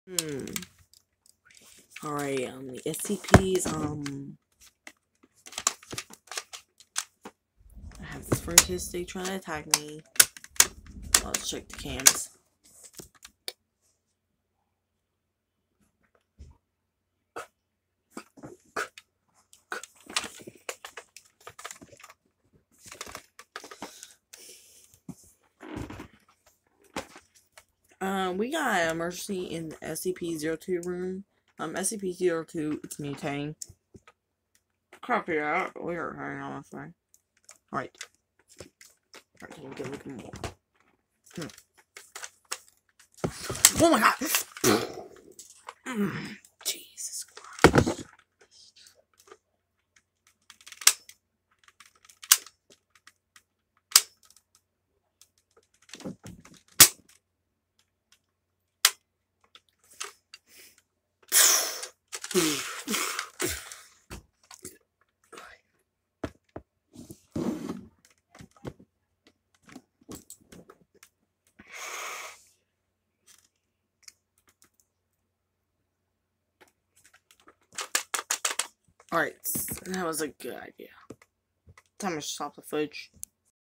Alright, the SCPs, I have this first history trying to attack me. Let's check the cams. We got an emergency in the SCP-02 room. SCP-02, it's mutating. Copy that. We're hanging on this way. Alright. Alright, can we get a look more? Oh my god! Jesus Christ. Alright, that was a good idea. Time to stop the footage.